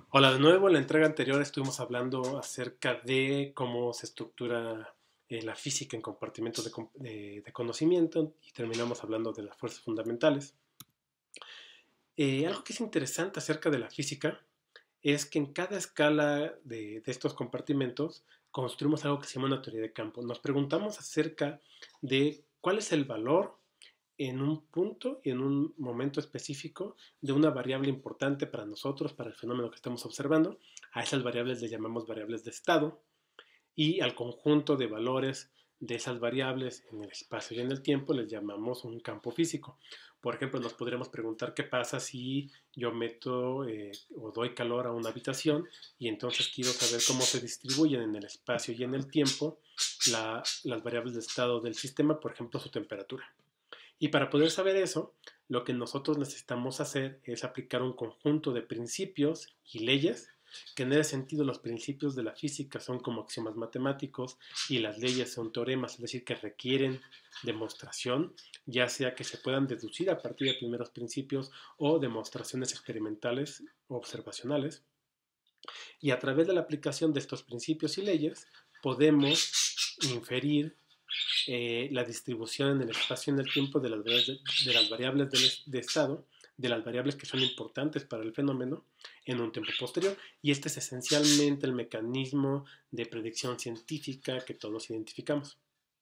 Hola de nuevo, en la entrega anterior estuvimos hablando acerca de cómo se estructura la física en compartimentos de conocimiento y terminamos hablando de las fuerzas fundamentales. Algo que es interesante acerca de la física es que en cada escala de estos compartimentos construimos algo que se llama una teoría de campo. Nos preguntamos acerca de cuál es el valor en un punto y en un momento específico de una variable importante para nosotros, para el fenómeno que estamos observando. A esas variables les llamamos variables de estado y al conjunto de valores de esas variables en el espacio y en el tiempo les llamamos un campo físico. Por ejemplo, nos podríamos preguntar qué pasa si yo meto o doy calor a una habitación y entonces quiero saber cómo se distribuyen en el espacio y en el tiempo las variables de estado del sistema, por ejemplo, su temperatura. Y para poder saber eso, lo que nosotros necesitamos hacer es aplicar un conjunto de principios y leyes, que en ese sentido los principios de la física son como axiomas matemáticos y las leyes son teoremas, es decir, que requieren demostración, ya sea que se puedan deducir a partir de primeros principios o demostraciones experimentales o observacionales. Y a través de la aplicación de estos principios y leyes podemos inferir la distribución en el espacio y en el tiempo de las variables de estado, de las variables que son importantes para el fenómeno en un tiempo posterior. Y este es esencialmente el mecanismo de predicción científica que todos identificamos.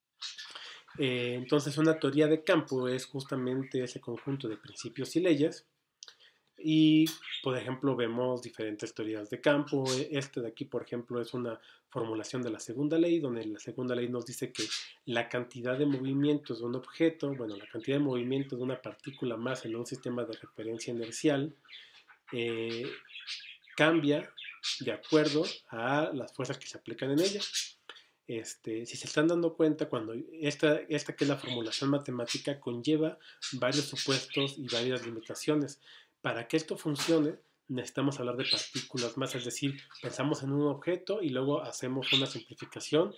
Entonces, una teoría de campo es justamente ese conjunto de principios y leyes y, por ejemplo, vemos diferentes teorías de campo. Este de aquí, por ejemplo, es una formulación de la segunda ley, donde la segunda ley nos dice que la cantidad de movimientos de un objeto, bueno, la cantidad de movimiento de una partícula más en un sistema de referencia inercial eh, cambia de acuerdo a las fuerzas que se aplican en ella. Si se están dando cuenta, cuando esta que es la formulación matemática conlleva varios supuestos y varias limitaciones. Para que esto funcione, necesitamos hablar de partículas más, es decir, pensamos en un objeto y luego hacemos una simplificación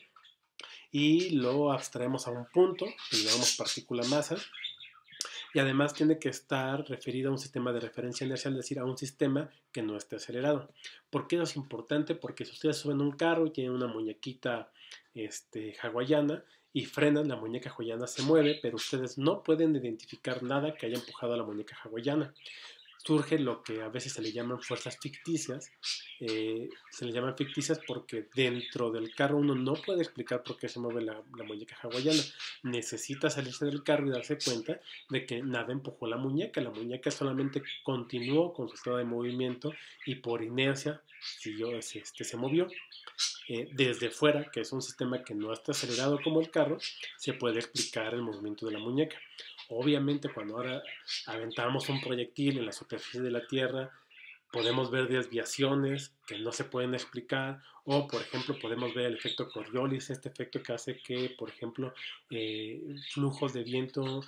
y lo abstraemos a un punto, que le llamamos partícula masa, y además tiene que estar referido a un sistema de referencia inercial, es decir, a un sistema que no esté acelerado. ¿Por qué eso es importante? Porque si ustedes suben un carro y tienen una muñequita hawaiana y frenan, la muñeca hawaiana se mueve, pero ustedes no pueden identificar nada que haya empujado a la muñeca hawaiana. Surge lo que a veces se le llaman fuerzas ficticias. Se le llaman ficticias porque dentro del carro uno no puede explicar por qué se mueve la muñeca hawaiana. Necesita salirse del carro y darse cuenta de que nada empujó la muñeca solamente continuó con su estado de movimiento y por inercia siguió, se movió. Desde fuera, que es un sistema que no está acelerado como el carro, se puede explicar el movimiento de la muñeca. Obviamente, cuando ahora aventamos un proyectil en la superficie de la Tierra, podemos ver desviaciones que no se pueden explicar, o por ejemplo podemos ver el efecto Coriolis, este efecto que hace que, por ejemplo, flujos de viento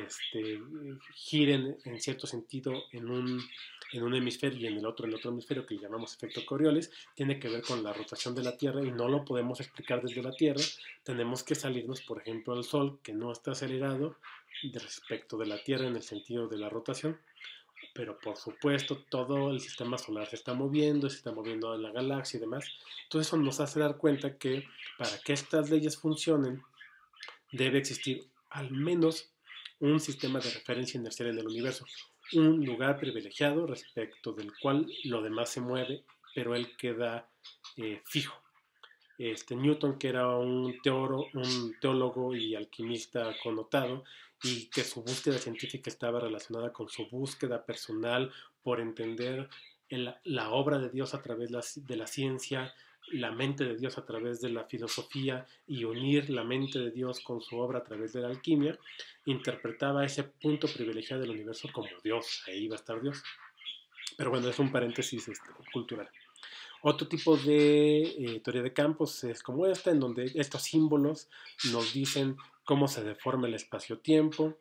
giren en cierto sentido en un hemisferio y en otro hemisferio, que llamamos efecto Coriolis. Tiene que ver con la rotación de la Tierra y no lo podemos explicar desde la Tierra. Tenemos que salirnos, por ejemplo, al Sol, que no está acelerado respecto de la Tierra en el sentido de la rotación, pero por supuesto todo el sistema solar se está moviendo en la galaxia y demás. Entonces eso nos hace dar cuenta que para que estas leyes funcionen debe existir al menos un sistema de referencia inercial en el universo, un lugar privilegiado respecto del cual lo demás se mueve, pero él queda fijo. Newton, que era un teólogo y alquimista connotado, y que su búsqueda científica estaba relacionada con su búsqueda personal por entender la obra de Dios a través de la ciencia, la mente de Dios a través de la filosofía y unir la mente de Dios con su obra a través de la alquimia, interpretaba ese punto privilegiado del universo como Dios, ahí va a estar Dios. Pero bueno, es un paréntesis cultural. Otro tipo de teoría de campos es como esta, en donde estos símbolos nos dicen cómo se deforma el espacio-tiempo.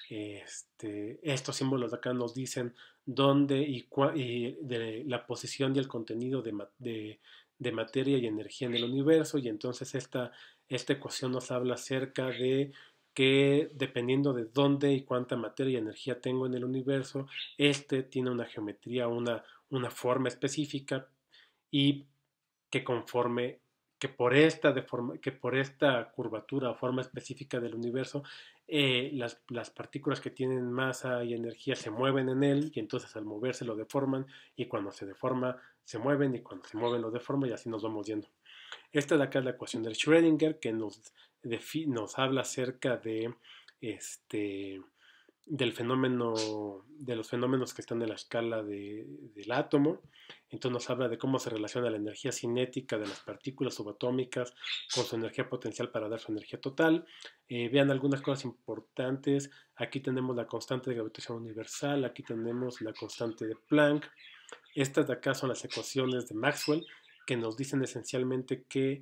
Estos símbolos de acá nos dicen dónde y de la posición y el contenido de materia y energía en el universo. Y entonces esta ecuación nos habla acerca de que dependiendo de dónde y cuánta materia y energía tengo en el universo, tiene una geometría, una forma específica y que conforme que por esta curvatura o forma específica del universo, las partículas que tienen masa y energía se mueven en él y entonces al moverse lo deforman y cuando se deforma se mueven y cuando se mueven lo deforman y así nos vamos yendo. Esta de acá es la ecuación de Schrödinger que nos habla acerca de este, del fenómeno, de los fenómenos que están en la escala del átomo. Entonces nos habla de cómo se relaciona la energía cinética de las partículas subatómicas con su energía potencial para dar su energía total. Vean algunas cosas importantes. Aquí tenemos la constante de gravitación universal, aquí tenemos la constante de Planck. Estas de acá son las ecuaciones de Maxwell que nos dicen esencialmente que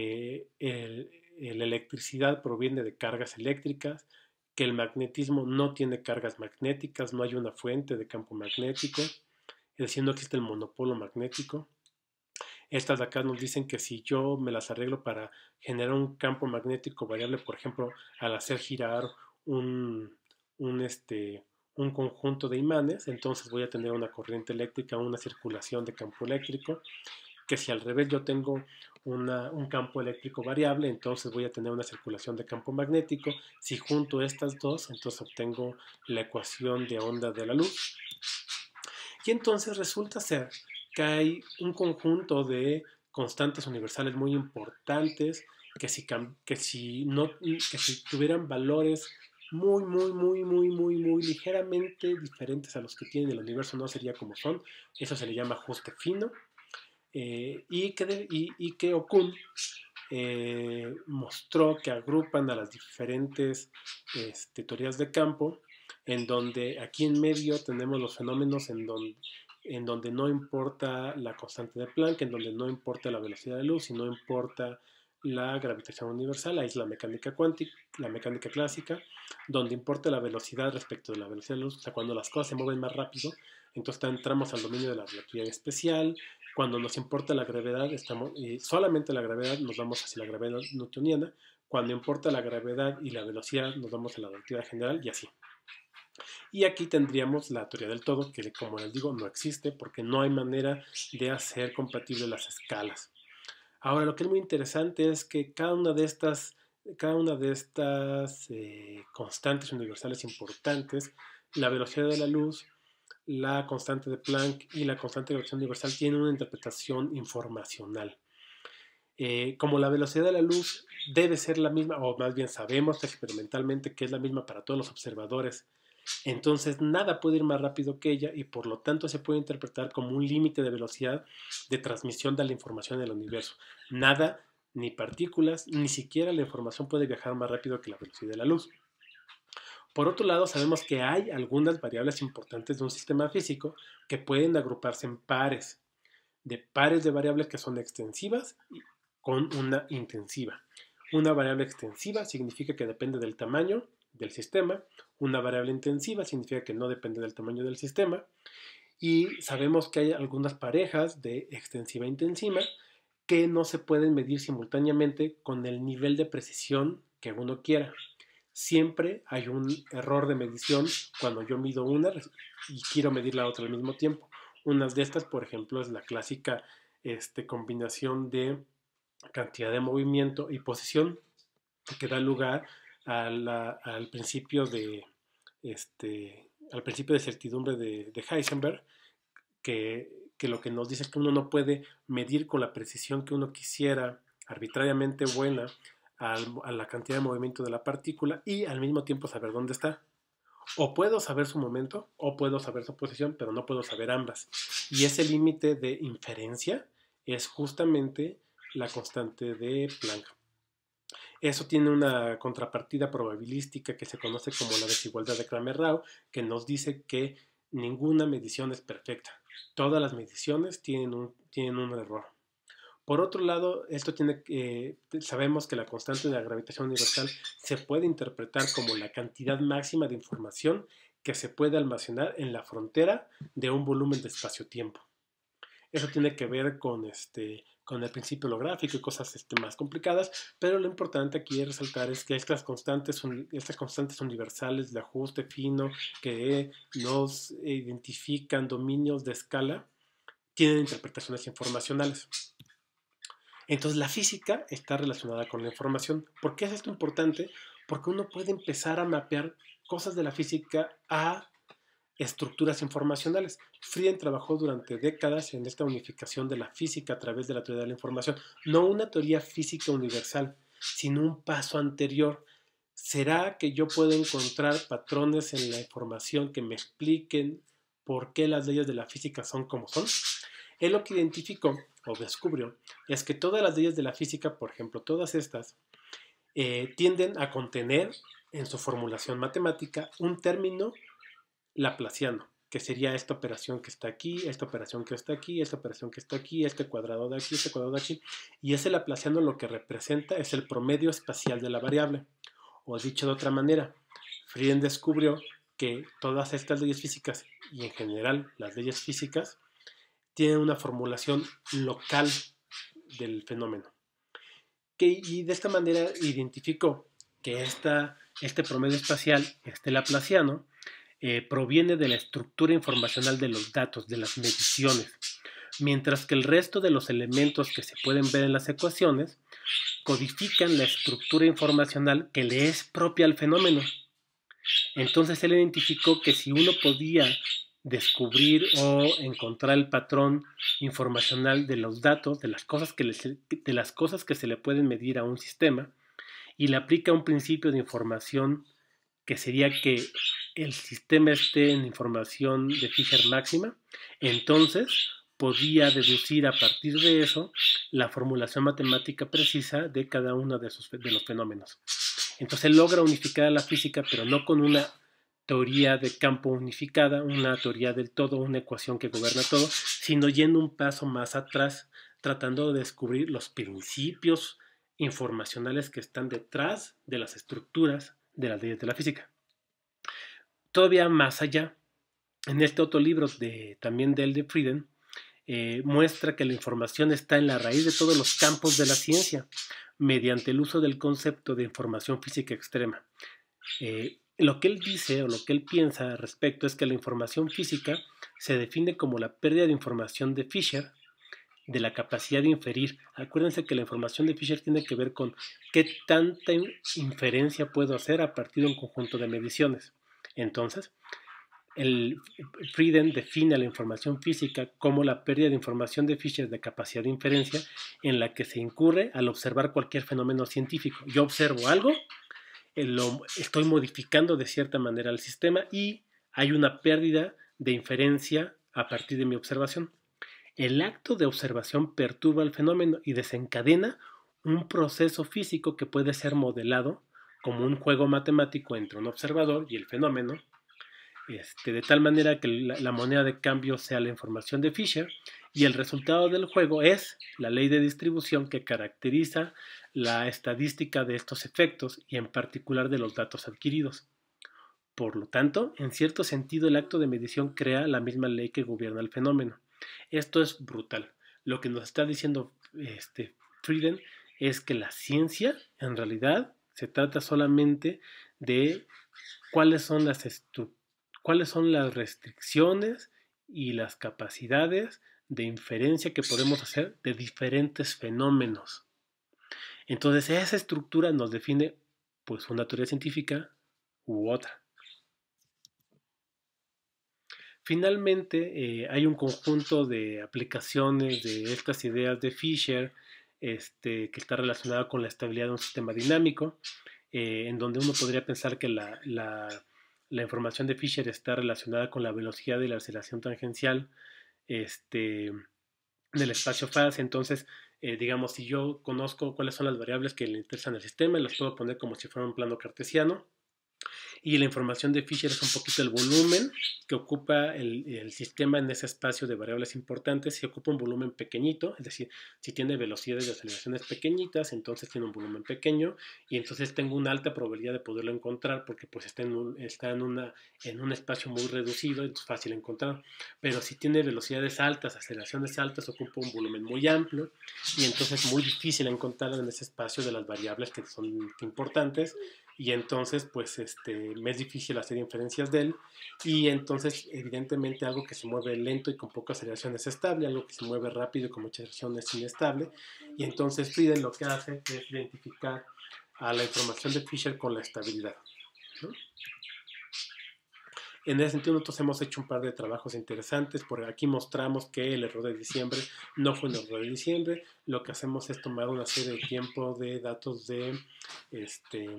la electricidad proviene de cargas eléctricas, que el magnetismo no tiene cargas magnéticas, no hay una fuente de campo magnético, es decir, no existe el monopolo magnético. Estas de acá nos dicen que si yo me las arreglo para generar un campo magnético variable, por ejemplo, al hacer girar un, un, este, un conjunto de imanes, entonces voy a tener una corriente eléctrica, una circulación de campo eléctrico, que si al revés yo tengo un campo eléctrico variable, entonces voy a tener una circulación de campo magnético. Si junto estas dos, entonces obtengo la ecuación de onda de la luz. Y entonces resulta ser que hay un conjunto de constantes universales muy importantes que si tuvieran valores muy ligeramente diferentes a los que tiene el universo no sería como son. Eso se le llama ajuste fino. Y que Okun mostró que agrupan a las diferentes teorías de campo, en donde aquí en medio tenemos los fenómenos en donde no importa la constante de Planck, en donde no importa la velocidad de luz y no importa la gravitación universal, ahí es la mecánica cuántica, la mecánica clásica, donde importa la velocidad respecto de la velocidad de luz, o sea, cuando las cosas se mueven más rápido, entonces entramos al dominio de la relatividad especial. Cuando nos importa la gravedad, solamente la gravedad, nos vamos hacia la gravedad newtoniana. Cuando importa la gravedad y la velocidad, nos vamos a la relatividad general y así. Y aquí tendríamos la teoría del todo, que como les digo, no existe porque no hay manera de hacer compatibles las escalas. Ahora, lo que es muy interesante es que cada una de estas constantes universales importantes, la velocidad de la luz, la constante de Planck y la constante de gravitación universal tienen una interpretación informacional. Como la velocidad de la luz debe ser la misma, o más bien sabemos experimentalmente que es la misma para todos los observadores, entonces nada puede ir más rápido que ella y por lo tanto se puede interpretar como un límite de velocidad de transmisión de la información en el universo. Nada, ni partículas, ni siquiera la información puede viajar más rápido que la velocidad de la luz. Por otro lado, sabemos que hay algunas variables importantes de un sistema físico que pueden agruparse en pares de variables que son extensivas con una intensiva. Una variable extensiva significa que depende del tamaño del sistema, una variable intensiva significa que no depende del tamaño del sistema, y sabemos que hay algunas parejas de extensiva e intensiva que no se pueden medir simultáneamente con el nivel de precisión que uno quiera. Siempre hay un error de medición cuando yo mido una y quiero medir la otra al mismo tiempo. Una de estas, por ejemplo, es la clásica combinación de cantidad de movimiento y posición que da lugar al principio al principio de certidumbre de Heisenberg, que lo que nos dice es que uno no puede medir con la precisión que uno quisiera, arbitrariamente buena, a la cantidad de movimiento de la partícula y al mismo tiempo saber dónde está. O puedo saber su momento o puedo saber su posición, pero no puedo saber ambas. Y ese límite de inferencia es justamente la constante de Planck. Eso tiene una contrapartida probabilística que se conoce como la desigualdad de Cramer-Rao, que nos dice que ninguna medición es perfecta. Todas las mediciones tienen un error. Por otro lado, sabemos que la constante de la gravitación universal se puede interpretar como la cantidad máxima de información que se puede almacenar en la frontera de un volumen de espacio-tiempo. Eso tiene que ver con el principio holográfico y cosas más complicadas, pero lo importante aquí es resaltar es que estas constantes universales de ajuste fino que nos identifican dominios de escala, tienen interpretaciones informacionales. Entonces la física está relacionada con la información. ¿Por qué es esto importante? Porque uno puede empezar a mapear cosas de la física a estructuras informacionales. Frieden trabajó durante décadas en esta unificación de la física a través de la teoría de la información. No una teoría física universal, sino un paso anterior. ¿Será que yo puedo encontrar patrones en la información que me expliquen por qué las leyes de la física son como son? Él lo que identificó o descubrió es que todas las leyes de la física, por ejemplo, todas estas, tienden a contener en su formulación matemática un término laplaciano, que sería esta operación que está aquí, esta operación que está aquí, esta operación que está aquí, este cuadrado de aquí, este cuadrado de aquí. Y ese laplaciano lo que representa es el promedio espacial de la variable. O dicho de otra manera, Frieden descubrió que todas estas leyes físicas y en general las leyes físicas tienen una formulación local del fenómeno. Y de esta manera identificó que este promedio espacial, este laplaciano, proviene de la estructura informacional de los datos, de las mediciones, mientras que el resto de los elementos que se pueden ver en las ecuaciones codifican la estructura informacional que le es propia al fenómeno. Entonces él identificó que si uno podía descubrir o encontrar el patrón informacional de los datos, de las cosas que se le pueden medir a un sistema, y le aplica un principio de información que sería que el sistema esté en información de Fisher máxima, entonces podía deducir a partir de eso la formulación matemática precisa de cada uno de los fenómenos. Entonces él logra unificar a la física, pero no con una teoría de campo unificada, una teoría del todo, una ecuación que gobierna todo, sino yendo un paso más atrás, tratando de descubrir los principios informacionales que están detrás de las estructuras de las leyes de la física. Todavía más allá, en este otro libro también de Frieden, muestra que la información está en la raíz de todos los campos de la ciencia, mediante el uso del concepto de información física extrema. Lo que él dice o lo que él piensa al respecto es que la información física se define como la pérdida de información de Fisher, de la capacidad de inferir. Acuérdense que la información de Fisher tiene que ver con qué tanta inferencia puedo hacer a partir de un conjunto de mediciones. Entonces, Frieden define a la información física como la pérdida de información de Fisher de capacidad de inferencia en la que se incurre al observar cualquier fenómeno científico. Yo observo algo, lo estoy modificando de cierta manera al sistema y hay una pérdida de inferencia a partir de mi observación. El acto de observación perturba el fenómeno y desencadena un proceso físico que puede ser modelado como un juego matemático entre un observador y el fenómeno, de tal manera que la moneda de cambio sea la información de Fisher y el resultado del juego es la ley de distribución que caracteriza la estadística de estos efectos y en particular de los datos adquiridos. Por lo tanto, en cierto sentido, el acto de medición crea la misma ley que gobierna el fenómeno. Esto es brutal. Lo que nos está diciendo Frieden es que la ciencia, en realidad, se trata solamente de cuáles son las restricciones y las capacidades de inferencia que podemos hacer de diferentes fenómenos. Entonces, esa estructura nos define pues una teoría científica u otra. Finalmente, hay un conjunto de aplicaciones de estas ideas de Fisher que está relacionada con la estabilidad de un sistema dinámico, en donde uno podría pensar que la información de Fisher está relacionada con la velocidad de la aceleración tangencial del espacio-fase. Entonces, digamos, si yo conozco cuáles son las variables que le interesan al sistema, las puedo poner como si fuera un plano cartesiano. Y la información de Fisher es un poquito el volumen que ocupa el sistema en ese espacio de variables importantes. Si ocupa un volumen pequeñito, es decir, si tiene velocidades de aceleraciones pequeñitas, entonces tiene un volumen pequeño y entonces tengo una alta probabilidad de poderlo encontrar porque pues está en un espacio muy reducido, es fácil encontrar. Pero si tiene velocidades altas, aceleraciones altas, ocupa un volumen muy amplio y entonces es muy difícil encontrar en ese espacio de las variables que son importantes y entonces pues me es difícil hacer inferencias de él, y entonces evidentemente algo que se mueve lento y con poca aceleración es estable, algo que se mueve rápido y con mucha aceleración es inestable, y entonces Frieden lo que hace es identificar a la información de Fisher con la estabilidad, ¿no? En ese sentido, nosotros hemos hecho un par de trabajos interesantes. Por aquí mostramos que el error de diciembre no fue un error de diciembre. Lo que hacemos es tomar una serie de tiempo de datos este,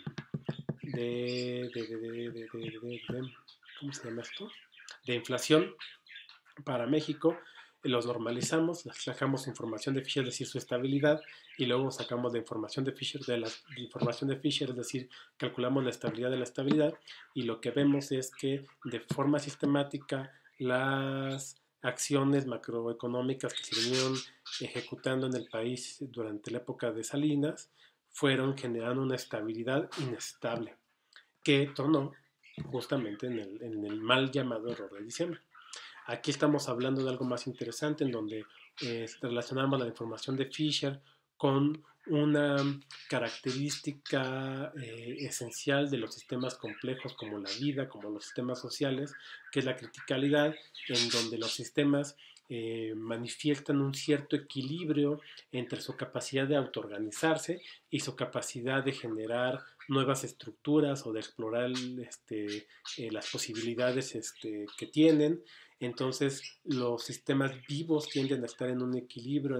¿cómo se llama esto? De inflación para México, los normalizamos, sacamos información de Fisher, es decir, su estabilidad, y luego sacamos la información de Fisher, la información de Fisher, es decir, calculamos la estabilidad de la estabilidad, y lo que vemos es que de forma sistemática las acciones macroeconómicas que se vinieron ejecutando en el país durante la época de Salinas fueron generando una estabilidad inestable que tornó justamente en el mal llamado error de diciembre. Aquí estamos hablando de algo más interesante en donde relacionamos la información de Fisher con una característica esencial de los sistemas complejos como la vida, como los sistemas sociales, que es la criticalidad, en donde los sistemas manifiestan un cierto equilibrio entre su capacidad de autoorganizarse y su capacidad de generar nuevas estructuras o de explorar las posibilidades que tienen. Entonces, los sistemas vivos tienden a estar en un equilibrio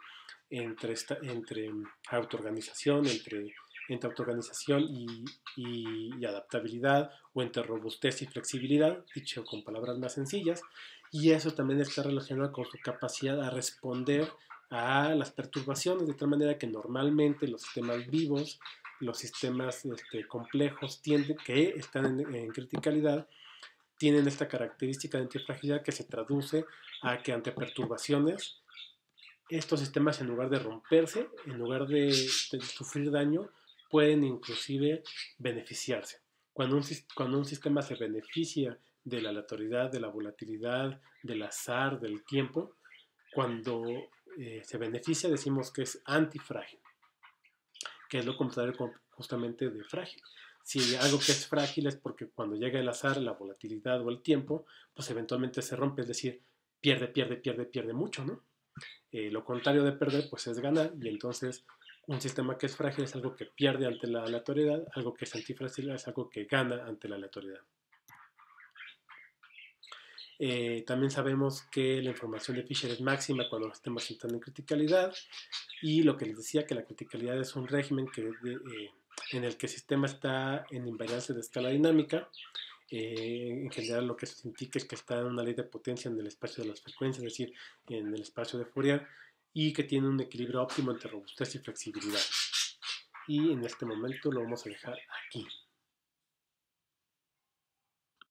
entre autoorganización, entre autoorganización y adaptabilidad, o entre robustez y flexibilidad, dicho con palabras más sencillas, y eso también está relacionado con su capacidad a responder a las perturbaciones, de tal manera que normalmente los sistemas vivos, los sistemas complejos, que están en criticalidad, tienen esta característica de antifragilidad que se traduce a que ante perturbaciones estos sistemas, en lugar de romperse, en lugar de sufrir daño, pueden inclusive beneficiarse. Cuando un sistema se beneficia de la aleatoriedad, de la volatilidad, del azar, del tiempo, cuando se beneficia decimos que es antifrágil, que es lo contrario justamente de frágil. Si algo que es frágil es porque cuando llega el azar, la volatilidad o el tiempo, pues eventualmente se rompe, es decir, pierde mucho, ¿no? Lo contrario de perder, pues es ganar, y entonces un sistema que es frágil es algo que pierde ante la aleatoriedad, algo que es antifrágil es algo que gana ante la aleatoriedad. También sabemos que la información de Fisher es máxima cuando los sistemas entran en criticalidad, y lo que les decía, que la criticalidad es un régimen en el que el sistema está en invariancia de escala dinámica. En general lo que se indica es que está en una ley de potencia en el espacio de las frecuencias, es decir, en el espacio de Fourier, y que tiene un equilibrio óptimo entre robustez y flexibilidad. Y en este momento lo vamos a dejar aquí.